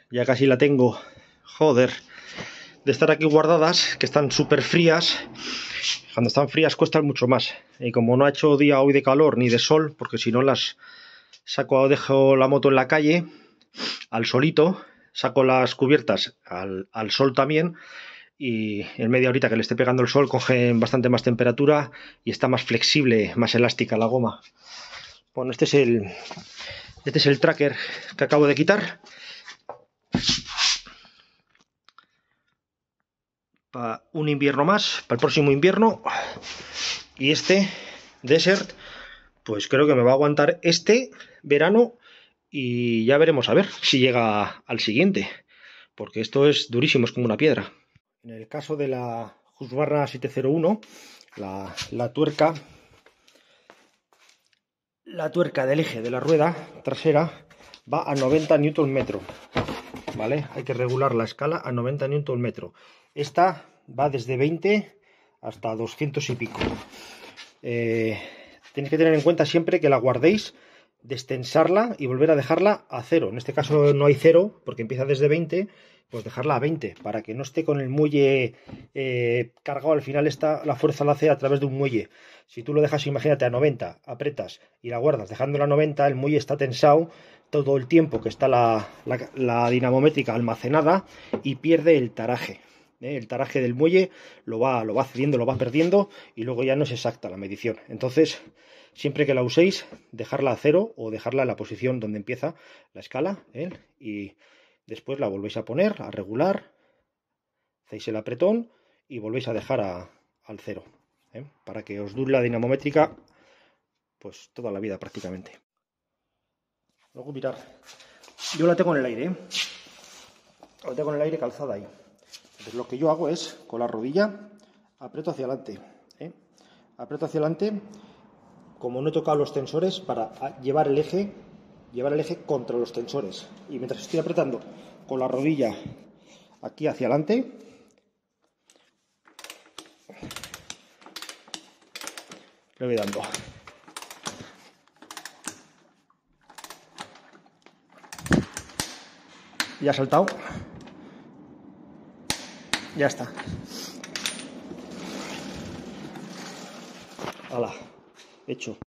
Ya casi la tengo. Joder. De estar aquí guardadas, que están súper frías. Cuando están frías cuestan mucho más. Y como no ha hecho día hoy de calor ni de sol, porque si no las saco, dejo la moto en la calle, al solito, saco las cubiertas al sol también, y en media horita que le esté pegando el sol cogen bastante más temperatura y está más flexible, más elástica la goma. Bueno, este es el tracker que acabo de quitar. Para un invierno más, para el próximo invierno. Y este Desert, pues creo que me va a aguantar este verano y ya veremos a ver si llega al siguiente, porque esto es durísimo, es como una piedra. En el caso de la Husqvarna 701, la tuerca del eje de la rueda trasera va a 90 Nm, ¿vale? Hay que regular la escala a 90 Nm. Esta va desde 20 hasta 200 y pico. Tenéis que tener en cuenta siempre que la guardéis, destensarla y volver a dejarla a 0. En este caso no hay 0 porque empieza desde 20, pues dejarla a 20 para que no esté con el muelle cargado. Al final la fuerza la hace a través de un muelle. Si tú lo dejas, imagínate, a 90, apretas y la guardas dejándola a 90, el muelle está tensado todo el tiempo que está la dinamométrica almacenada y pierde el taraje. El taraje del muelle lo va cediendo, lo va perdiendo y luego ya no es exacta la medición. Entonces, siempre que la uséis, dejarla a 0 o dejarla en la posición donde empieza la escala, y después la volvéis a poner, a regular, hacéis el apretón y volvéis a dejar al 0, para que os dure la dinamométrica pues toda la vida prácticamente. Luego mirad, yo la tengo en el aire, la tengo en el aire calzada ahí. Entonces lo que yo hago es, con la rodilla, aprieto hacia adelante. Aprieto hacia adelante, como no he tocado los tensores, para llevar el eje contra los tensores. Y mientras estoy apretando con la rodilla aquí hacia adelante, le voy dando. Ya ha saltado. Ya está. Hala, hecho.